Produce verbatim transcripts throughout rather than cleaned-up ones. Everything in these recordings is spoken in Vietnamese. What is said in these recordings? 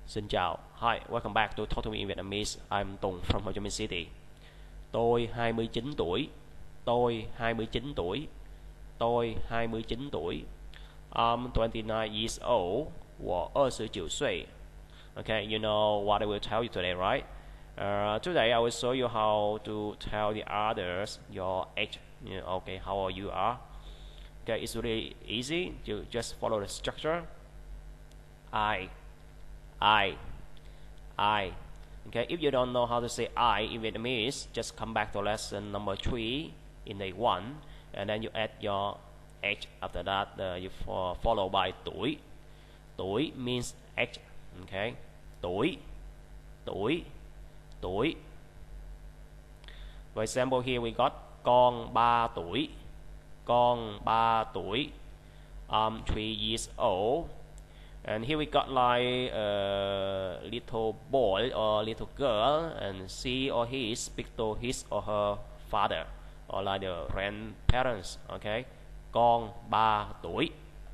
Xin chào. Hi, welcome back to Talk to Me in Vietnamese. I'm Tùng from Ho Chi Minh City. Tôi hai mươi chín tuổi. Tôi hai mươi chín tuổi. Tôi hai mươi chín tuổi. I'm twenty-nine years old. 我二十九岁. Okay, you know what I will tell you today, right? Uh, today I will show you how to tell the others your age. You know, okay, how old you are. Okay, it's really easy. You just follow the structure. I I I Okay, if you don't know how to say I in Vietnamese, just come back to lesson number three in day one, and then you add your age. After that, uh, you follow by tuổi. Tuổi means age. Okay, tuổi, tuổi, tuổi. For example, here we got con ba tuổi. Con ba tuổi. I'm three years old. And here we got like a little boy or little girl, and she or he speak to his or her father or like the grandparents. Okay, con ba tuổi.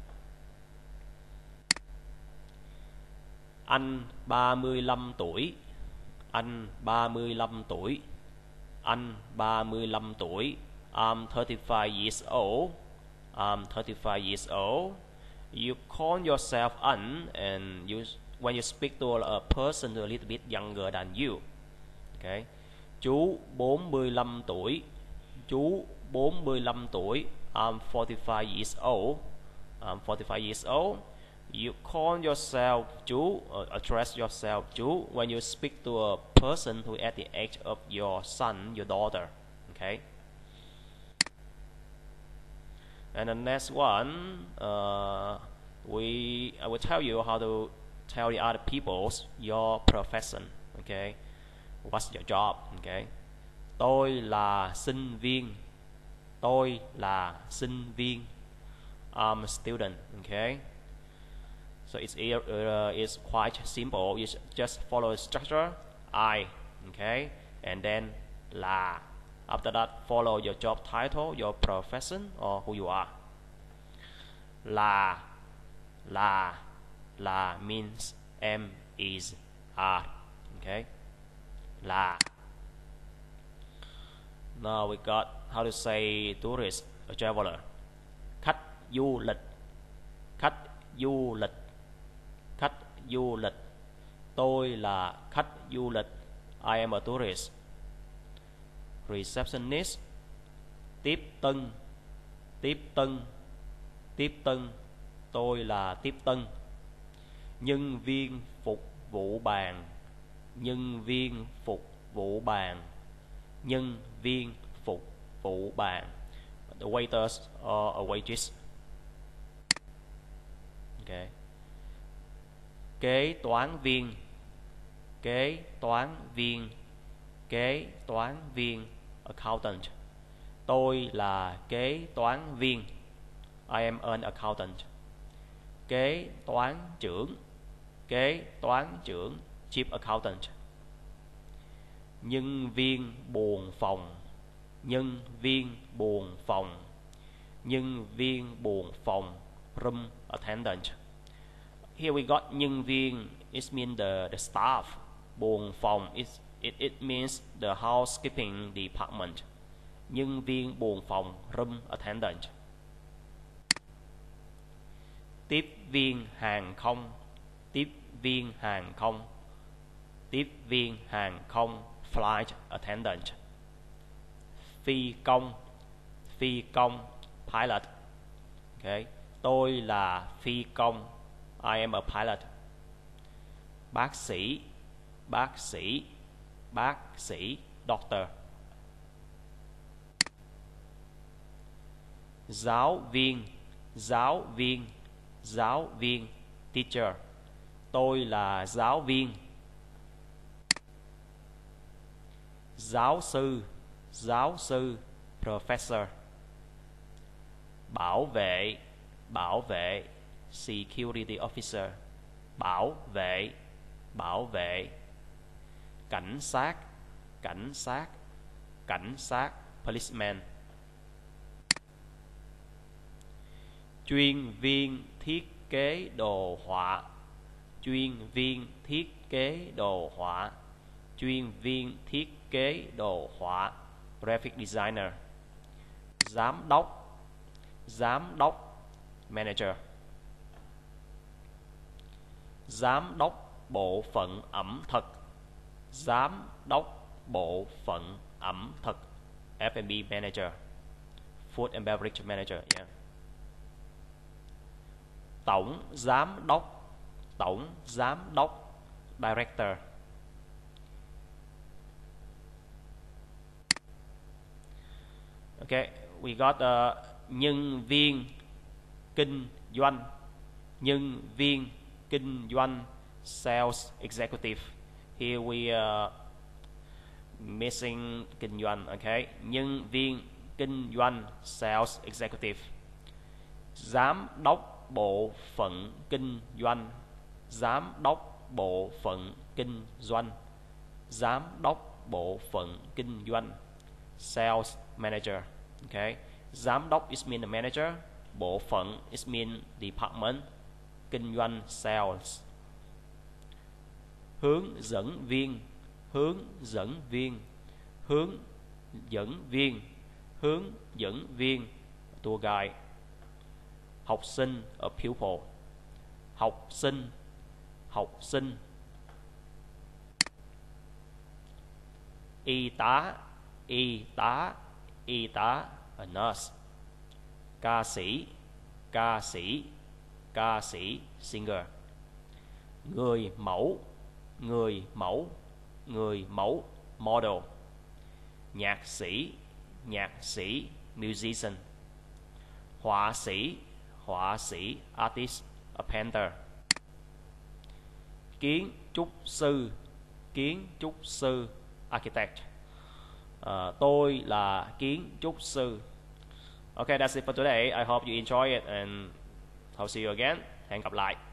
Anh ba mươi lăm tuổi. Anh ba mươi lăm tuổi. Anh ba mươi lăm tuổi. I'm thirty-five years old. I'm thirty-five years old. You call yourself anh, and you when you speak to a person a little bit younger than you. Okay. Chú bốn mươi lăm tuổi. Chú bốn mươi lăm tuổi. I'm forty-five years old. I'm forty-five years old. You call yourself chú, or address yourself chú when you speak to a person who is at the age of your son, your daughter. Okay. And the next one, uh, we I will tell you how to tell the other people's your profession. Okay, what's your job? Okay, tôi là sinh viên. Tôi là sinh viên. I'm a student. Okay, so it's uh, it's quite simple. You just follow the structure. I. Okay, and then là. After that, follow your job title, your profession, or who you are. Là, là, là means M is are. Okay, là. Now we got how to say tourist, a traveler. Khách du lịch. Khách du lịch. Khách du lịch. Tôi là khách du lịch. I am a tourist. Receptionist. Tiếp tân. Tiếp tân. Tiếp tân. Tôi là tiếp tân. Nhân viên phục vụ bàn. Nhân viên phục vụ bàn. Nhân viên phục vụ bàn. The waiters or a waitress. Okay. Kế toán viên. Kế toán viên. Kế toán viên. Accountant. Tôi là kế toán viên. I am an accountant. Kế toán trưởng. Kế toán trưởng. Chief accountant. Nhân viên buồng phòng. Nhân viên buồng phòng. Nhân viên buồng phòng. Room attendant. Here we got nhân viên. It means the, the staff. Buồng phòng is It, it means the housekeeping department. Nhân viên buồng phòng, room attendant. Tiếp viên hàng không. Tiếp viên hàng không. Tiếp viên hàng không, flight attendant. Phi công. Phi công, pilot. Okay. Tôi là phi công. I am a pilot. Bác sĩ. Bác sĩ. Bác sĩ, doctor. Giáo viên. Giáo viên. Giáo viên, teacher. Tôi là giáo viên. Giáo sư. Giáo sư, professor. Bảo vệ. Bảo vệ, security officer. Bảo vệ. Bảo vệ. Cảnh sát. Cảnh sát. Cảnh sát, policeman. Chuyên viên thiết kế đồ họa. chuyên viên thiết kế đồ họa, chuyên viên thiết kế đồ họa, graphic designer. Giám đốc, giám đốc, manager. Giám đốc bộ phận ẩm thực, giám đốc bộ phận ẩm thực, F and B manager, food and beverage manager. Yeah. Tổng giám đốc, tổng giám đốc, director. Okay, we got uh, nhân viên kinh doanh, nhân viên kinh doanh, sales executive. Here we uh, missing kinh doanh. Okay, nhân viên kinh doanh, sales executive. Giám đốc bộ phận kinh doanh, giám đốc bộ phận kinh doanh, giám đốc bộ phận kinh doanh, sales manager. Okay, giám đốc is mean the manager, bộ phận is mean department, kinh doanh sales. Hướng dẫn viên, hướng dẫn viên, hướng dẫn viên, hướng dẫn viên, tour guide. Học sinh, a pupil, học sinh, học sinh. Y tá, y tá, y tá, a nurse. Ca sĩ, ca sĩ, ca sĩ, singer. Người mẫu, người mẫu, người mẫu, model. Nhạc sĩ, nhạc sĩ, musician. Họa sĩ, họa sĩ, artist, a painter. Kiến trúc sư, kiến trúc sư, architect. Uh, tôi là kiến trúc sư. Okay, that's it for today. I hope you enjoy it and I'll see you again. Hẹn gặp lại.